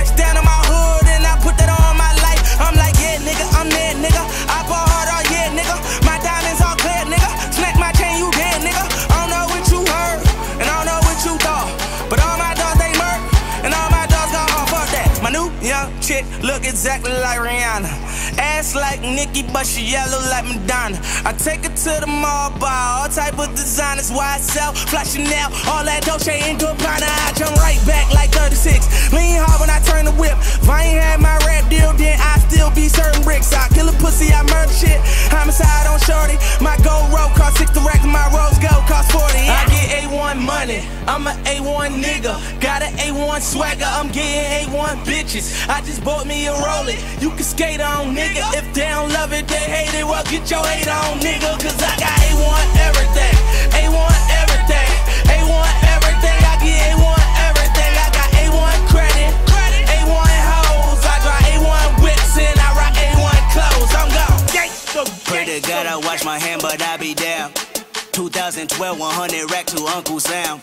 Touchdown in my hood and I put that on my life. I'm like, yeah, nigga, I'm there, nigga. I ball hard all year, nigga. My diamonds all clear, nigga. Snatch my chain, you dead, nigga. I don't know what you heard, and I don't know what you thought, but all my dogs, they murk, and all my dogs gon' off of that. My new young chick look exactly like Rihanna. Ass like Nicki, but she yellow like Madonna. I take her to the mall, buy all type of designers, YSL, Fly Chanel, all that Dolce & Gabbana. I jump right back like 36. Lean hard when I turn the whip. If I ain't had my rap deal, then I still be serving bricks. I kill a pussy, I murder shit. Homicide on shorty. My gold rope cost 60 racks, my rose gold cost 40. I get A1 money, I'm a A1 nigga. Got an A1 swagger, I'm getting A1 bitches. I just bought me a Rollie, you can skate on, nigga. If they don't love it, they hate it, well get your hate on, nigga. Cause I got A1 everything, A1 everything, A1 everything. I get A1 everything, I got A1 credit, A1 hoes. I drive A1 whips and I rock A1 clothes. I'm gone. Pray to God I wash my hand, but I be down. 2012, 100 rack to Uncle Sam.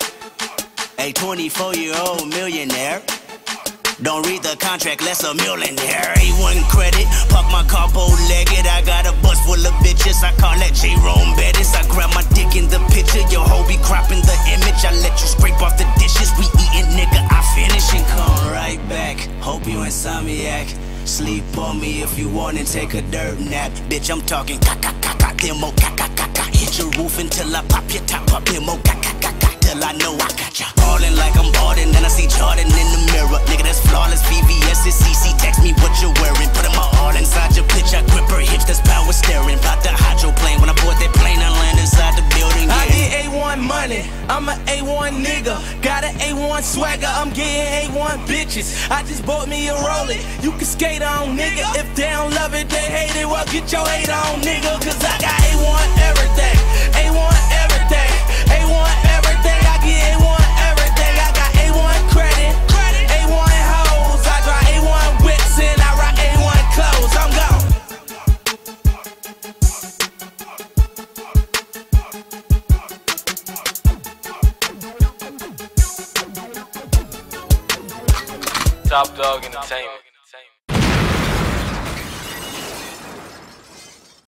A 24-year-old millionaire. Don't read the contract, less a millionaire. A1 credit, park my car bow-legged. I got a bus full of bitches, I call that J-Rome Bettis. I grab my dick in the picture, your hoe be cropping the image. I let you scrape off the dishes, we eatin', nigga, I finish and come right back. Hope you insomniac. Sleep on me if you want and take a dirt nap. Bitch, I'm talking ka-ka-ka-ka, demo ka-ka-ka-ka. Hit your roof until I pop your top up, demo ka-ka-ka-ka. Till I know I got ya. Ballin' like I'm ballin', then I see Jordan in the mirror. Nigga, that's flawless, VVS is CC. Text me what you're wearing, put my all inside your bitch. I grip her hips, that's power steering. Bout the hydroplane, when I board that plane, I land inside the building, yeah. I get A1 money, I'm a A1 nigga. Got an A1 swagger, I'm getting A1 bitches. I just bought me a Rollie, you can skate on, nigga. If they don't love it, they hate it, well get your hate on, nigga. Cause I got A1 everything, A1 everything, A1 everything. I get A1 everything, I got A1 credit, A1 hoes. I drive A1 whips and I rock A1 clothes. I'm gone. Top Dog Entertainment.